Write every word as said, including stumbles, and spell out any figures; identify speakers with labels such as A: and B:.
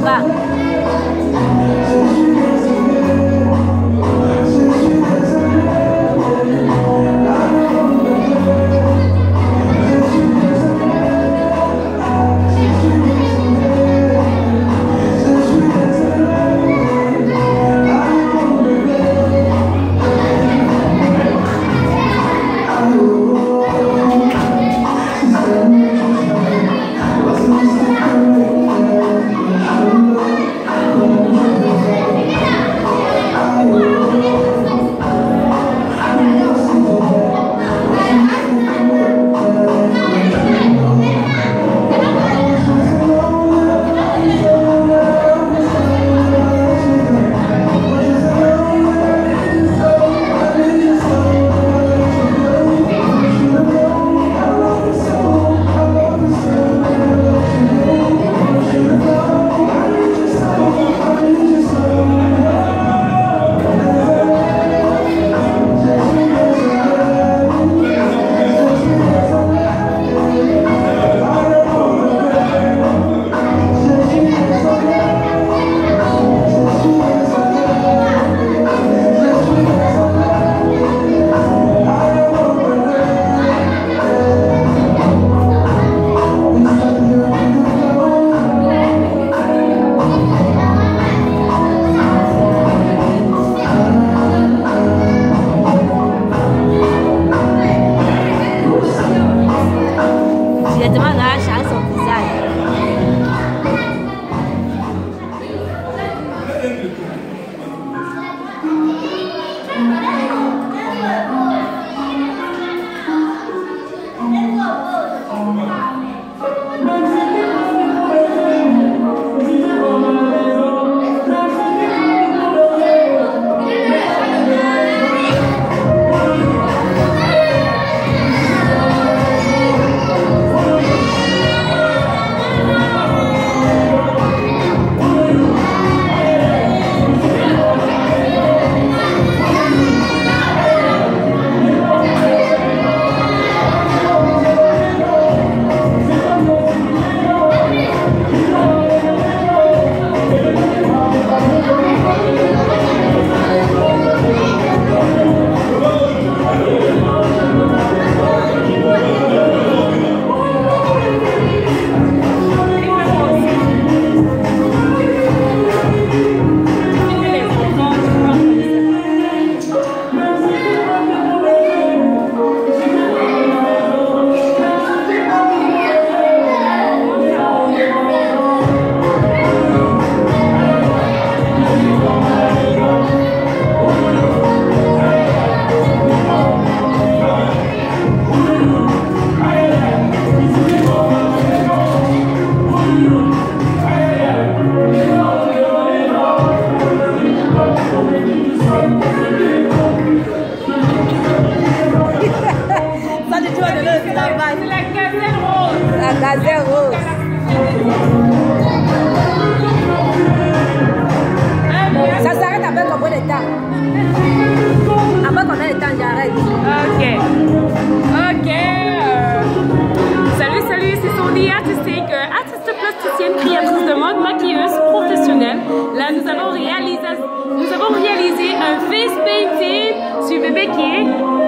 A: là-bas.
B: Gazelle Rose. Ça s'arrête après combien de temps? Après combien de temps j'arrête?
C: Ok. Ok. Euh... Salut, salut, c'est Sonia Artistique, euh, artiste plasticienne, créatrice de mode, maquilleuse professionnelle. Là, nous avons réalisé, nous avons réalisé un face painting sur bébé qui est